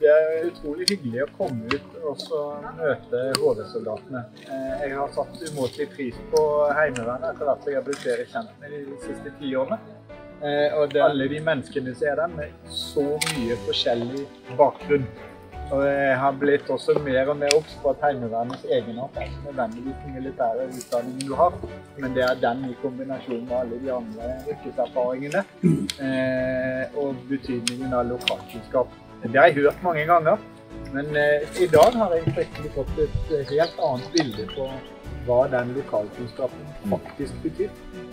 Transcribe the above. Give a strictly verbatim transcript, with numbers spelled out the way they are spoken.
Det er utrolig hyggelig å komme ut og så møte H V-soldatene. Jeg har satt umåtelig pris på Heimevernet etter hvert jeg har blitt bedre kjent med de siste ti årene. Og det er alle de menneskene som er der med så mye forskjellig bakgrunn. Og jeg har blitt også mer og mer obs på at Heimevernets egenart er ikke nødvendigvis den militære utdanningen du har, men det er den i kombinasjon med alle de andre yrkeserfaringene og betydningen av lokalkunnskap. Det har jeg hørt mange ganger, men eh, i dag har jeg faktisk fått et helt annet bilde på hva den lokalkunnskapen faktisk betyr.